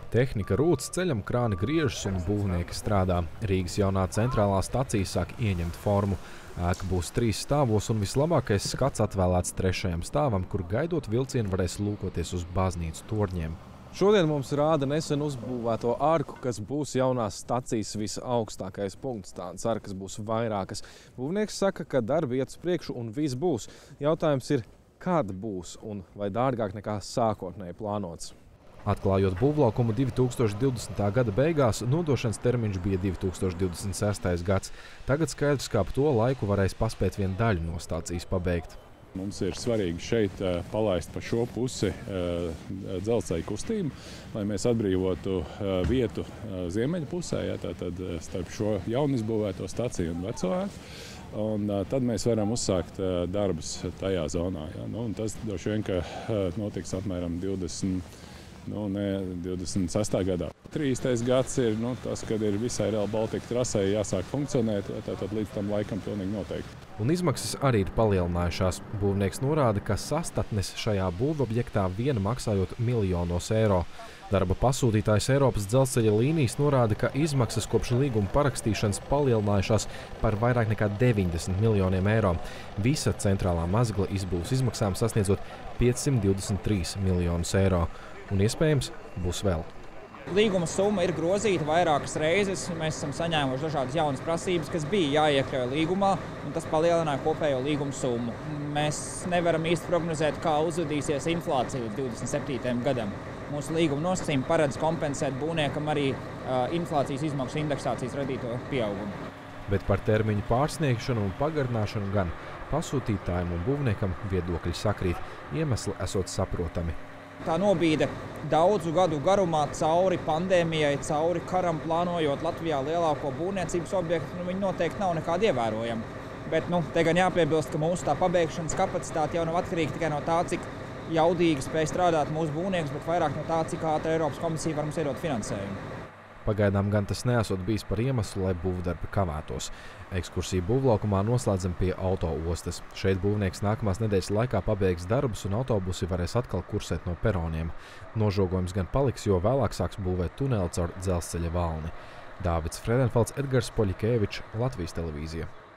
Tehnika rūc, ceļam krāni griežas un būvnieki strādā. Rīgas jaunā centrālā stacija sāk ieņemt formu. Ēka būs 3 stāvos un vislabākais skats atvēlēts 3. stāvam, kur gaidot vilcienu varēs lūkoties uz baznīcu torņiem. Šodien mums rāda nesen uzbūvēto arku, kas būs jaunās stacijas visaugstākais punkts. Tādas arkas būs vairākas. Būvnieks saka, ka darbi iet uz priekšu un viss būs. Jautājums ir, kad būs un vai dārgāk nekā sākotnēji plānots. Atklājot būvlaukumu 2020. gada beigās, nodošanas termiņš bija 2026. gads. Tagad skaidrs, ka ap to laiku varēs paspēt vien daļu no stācijas pabeigt. Mums ir svarīgi šeit palaist pa šo pusi dzelzceļa kustību, lai mēs atbrīvotu vietu ziemeļu pusē, tātad starp šo jaunizbūvēto staciju un veco ēku. Un tad mēs varam uzsākt darbus tajā zonā. Tas droši vien, ka notiks apmēram 26. gadā. 30. gads ir tas, kad ir visai Rail Baltica trasei jāsāk funkcionēt, tātad līdz tam laikam pilnīgi noteikti. Un izmaksas arī ir palielinājušās. Būvnieks norāda, ka sastatnes šajā būvobjektā viena maksājot miljonos eiro. Darba pasūtītājs Eiropas dzelzceļa līnijas norāda, ka izmaksas kopš līguma parakstīšanas palielinājušās par vairāk nekā 90 miljoniem eiro. Visa centrālā mazgala izbūves izmaksām sasniedzot 523 miljonus eiro. Un iespējams būs vēl. Līguma summa ir grozīta vairākas reizes. Mēs esam saņēmuši dažādas jaunas prasības, kas bija jāiekļauj līgumā, un tas palielināja kopējo līguma summu. Mēs nevaram īsti prognozēt, kā uzvedīsies inflācija līdz 27. gadam. Mūsu līguma nosacījumi paredz kompensēt būvniekam arī inflācijas izmaksu indeksācijas radīto pieaugumu. Bet par termiņu pārsniegšanu un pagarināšanu gan pasūtītājiem un būvniekam viedokļi sakrīt, iemesli esot saprotami. Tā nobīde daudzu gadu garumā cauri pandēmijai, cauri karam, plānojot Latvijā lielāko būvniecības objektu, viņi noteikti nav nekādi ievērojami. Bet te gan jāpiebilst, ka mūsu tā pabeigšanas kapacitāte jau nav atkarīga tikai no tā, cik jaudīgi spēj strādāt mūsu būvnieks, bet vairāk no tā, cik ātri Eiropas komisija var mums iedot finansējumu. Pagaidām gan tas neesot bijis par iemeslu, lai būvdarbi kavētos. Ekskursiju būvlaukumā noslēdzam pie autoostas. Šeit būvnieks nākamās nedēļas laikā pabeigs darbus un autobusi varēs atkal kursēt no peroniem. Nožogojums gan paliks, jo vēlāk sāks būvēt tuneli caur dzelzceļa valni. Dāvids Fredenfelds, Edgars Poļikēvičs, Latvijas televīzija.